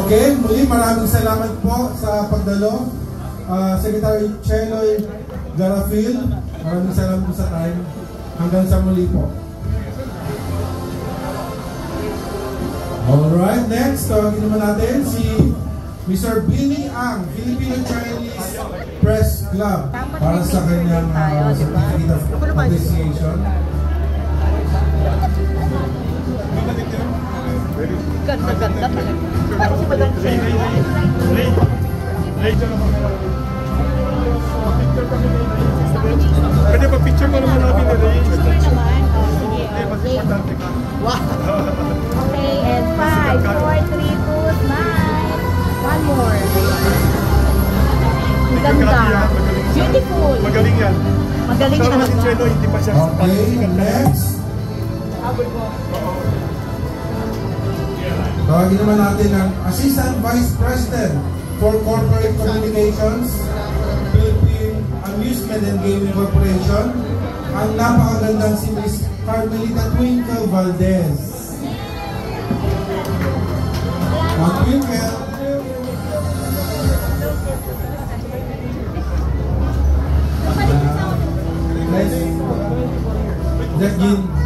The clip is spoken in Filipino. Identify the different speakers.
Speaker 1: Okay, muli maraming salamat po sa pagdalo. Secretary Cheloy Garafil, maraming salamat po sa time. Hanggang sa muli po. Alright, next, tawagin naman natin si Mr. Billy Ang, Filipino-Chinese Press Club, para sa kanyang certificate of appreciation.
Speaker 2: Ganda-ganda talaga.
Speaker 3: Pwede pa picture mo naman natin na rin.
Speaker 2: Picture naman. Sige. Wow. Okay, and 5, 4, 3, 2, smile. One more. Ganda. Beautiful.
Speaker 3: Magaling yan.
Speaker 2: Magaling yan.
Speaker 1: Okay, next. Tawagin naman natin ang Assistant Vice President for Corporate Communications, Philippine Amusement and Gaming Corporation, ang napakagandang si Miss Carmelita Twinkle Valdes. Ang Twinkle. Let's